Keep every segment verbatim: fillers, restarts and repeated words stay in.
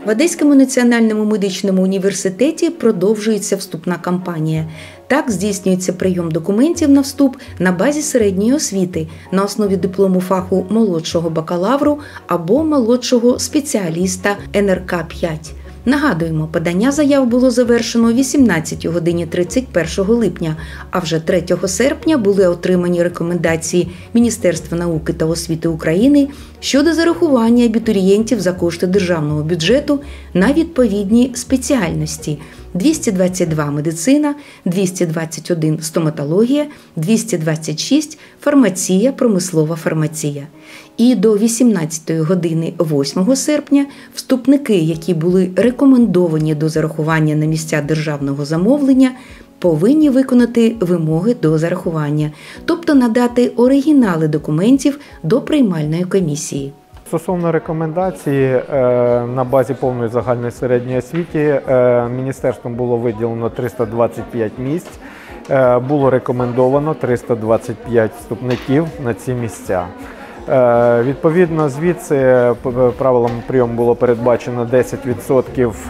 В Одеському національному медичному університеті продовжується вступна кампанія. Так здійснюється прийом документів на вступ на базі середньої освіти на основі диплому фаху молодшого бакалавру або молодшого спеціаліста ен ер ка п'ять. Нагадуємо, подання заяв було завершено о вісімнадцятій годині тридцять першого липня, а вже третього серпня були отримані рекомендації Міністерства науки та освіти України щодо зарахування абітурієнтів за кошти державного бюджету на відповідні спеціальності: двісті двадцять два – медицина, двісті двадцять один – стоматологія, двісті двадцять шість – фармація, промислова фармація. І до вісімнадцятої години восьмого серпня вступники, які були рекомендовані до зарахування на місця державного замовлення, повинні виконати вимоги до зарахування, тобто надати оригінали документів до приймальної комісії. Стосовно рекомендації, на базі повної загальної середньої освіти міністерством було виділено триста двадцять п'ять місць, було рекомендовано триста двадцять п'ять вступників на ці місця. Відповідно, звідси правилами прийому було передбачено десять відсотків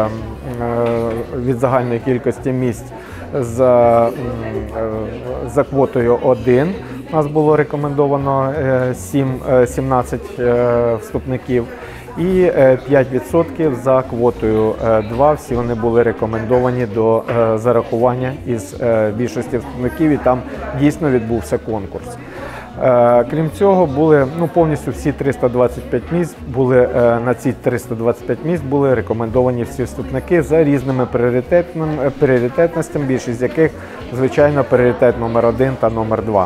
від загальної кількості місць за, за квотою один. У нас було рекомендовано сімнадцять вступників і п'ять відсотків за квотою два. Всі вони були рекомендовані до зарахування із більшості вступників, і там дійсно відбувся конкурс. Крім цього, були ну, повністю всі триста двадцять п'ять місць були на ці триста двадцять п'ять місць були рекомендовані всі вступники за різними пріоритетностями, більшість з яких, звичайно, пріоритет номер один та номер два.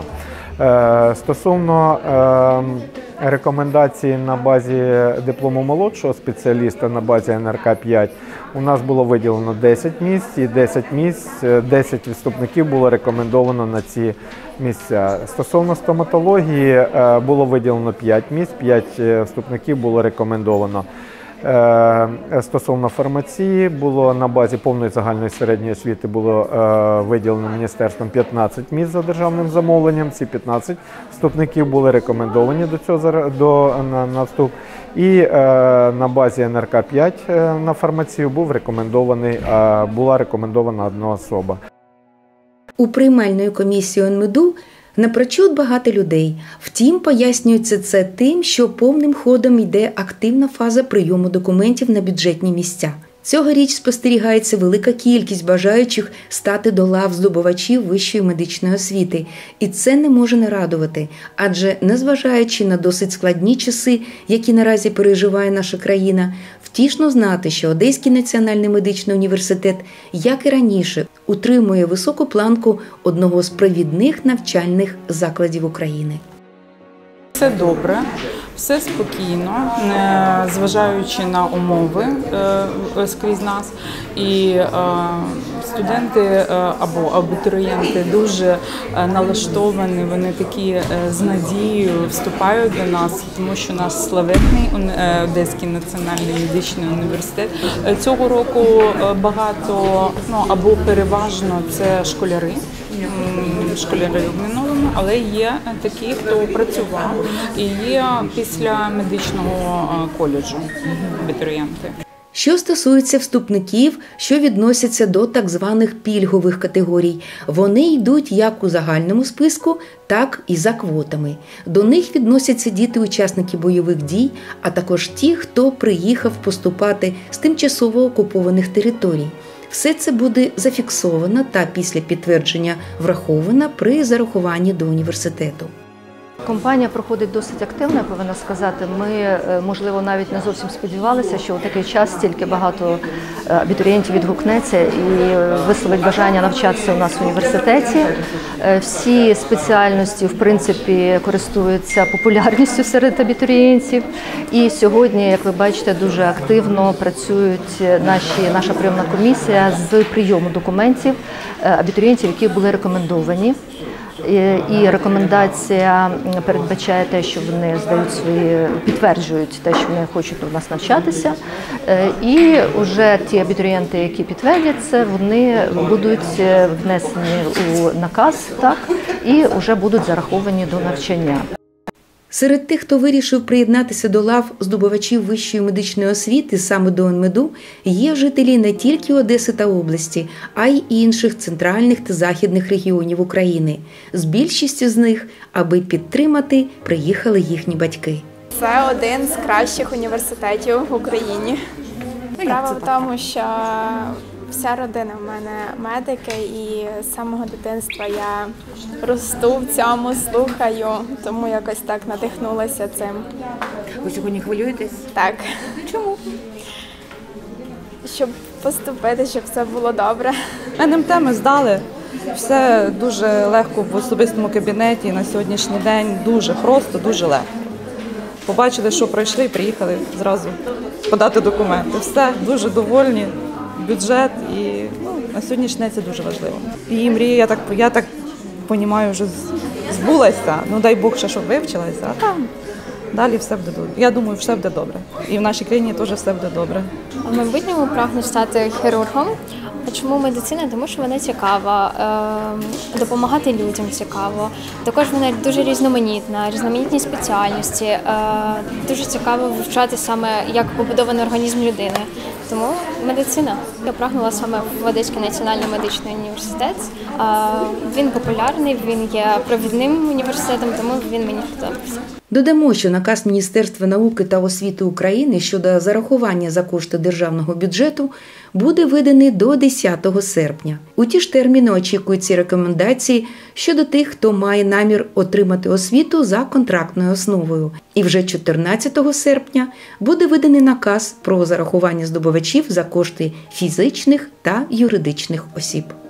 Стосовно рекомендацій на базі диплому молодшого спеціаліста на базі ен ер ка п'ять у нас було виділено десять місць, і десять місць, десять вступників було рекомендовано на ці місця. Стосовно стоматології було виділено п'ять місць, п'ять вступників було рекомендовано. Стосовно фармації, було на базі повної загальної середньої освіти було виділено міністерством п'ятнадцять місць за державним замовленням. Ці п'ятнадцять вступників були рекомендовані до цього до на, на вступ. І е, на базі ен ер ка п'ять на фармацію був рекомендований е, була рекомендована одна особа. У приймальної комісії ОНМЕДУ напрочуд багато людей. Втім, пояснюється це тим, що повним ходом йде активна фаза прийому документів на бюджетні місця. Цьогоріч спостерігається велика кількість бажаючих стати до лав здобувачів вищої медичної освіти. І це не може не радувати, адже, незважаючи на досить складні часи, які наразі переживає наша країна, втішно знати, що Одеський національний медичний університет, як і раніше, утримує високу планку одного з провідних навчальних закладів України. Все добре, все спокійно, зважаючи на умови скрізь нас. І студенти або абітурієнти дуже налаштовані, вони такі з надією вступають до нас, тому що наш славетний Одеський національний медичний університет. Цього року багато, ну або переважно це школяри, школяри обміновими, але є такі, хто працював, і є після медичного коледжу абітурієнти. Що стосується вступників, що відносяться до так званих пільгових категорій, вони йдуть як у загальному списку, так і за квотами. До них відносяться діти-учасники бойових дій, а також ті, хто приїхав поступати з тимчасово окупованих територій. Все це буде зафіксовано та після підтвердження враховано при зарахуванні до університету. Кампанія проходить досить активно, я повинна сказати. Ми, можливо, навіть не зовсім сподівалися, що у такий час стільки багато абітурієнтів відгукнеться і висловить бажання навчатися у нас в університеті. Всі спеціальності, в принципі, користуються популярністю серед абітурієнтів. І сьогодні, як ви бачите, дуже активно працюють наші, наша прийомна комісія з прийому документів абітурієнтів, які були рекомендовані. І рекомендація передбачає те, що вони здають свої, підтверджують те, що вони хочуть у нас навчатися. І вже ті абітурієнти, які підтвердять це, вони будуть внесені у наказ, так, і вже будуть зараховані до навчання. Серед тих, хто вирішив приєднатися до лав здобувачів вищої медичної освіти саме до ОНМЕДу, є жителі не тільки Одеси та області, а й інших центральних та західних регіонів України. З більшістю з них, аби підтримати, приїхали їхні батьки. Це один з кращих університетів в Україні. Справа в тому, що вся родина в мене медики, і з самого дитинства я росту в цьому, слухаю, тому якось так надихнулася цим. Ви сьогодні хвилюєтесь? Так. Чому? Щоб поступити, щоб все було добре. ен ем те ми здали. Все дуже легко в особистому кабінеті на сьогоднішній день. Дуже просто, дуже легко. Побачили, що пройшли, приїхали зразу подати документи. Все, дуже довольні, бюджет і ну, на сьогоднішній день це дуже важливо. Її мрія, я так, я так розумію, вже збулася. Ну дай Бог, ще щоб вивчилася, а там далі все буде добре. Я думаю, все буде добре. І в нашій країні теж все буде добре. В майбутньому прагну стати хірургом. А чому медицина? Тому що вона цікава, е, допомагати людям цікаво. Також вона дуже різноманітна, різноманітні спеціальності. Е, дуже цікаво вивчати саме, як побудований організм людини. Тому медицина. Я прагнула саме в Одеський національний медичний університет. Е, він популярний, він є провідним університетом, тому він мені подобався. Додамо, що наказ Міністерства науки та освіти України щодо зарахування за кошти державного бюджету буде виданий до десятого серпня. У ті ж терміни очікуються рекомендації щодо тих, хто має намір отримати освіту за контрактною основою. І вже чотирнадцятого серпня буде виданий наказ про зарахування здобувачів за кошти фізичних та юридичних осіб.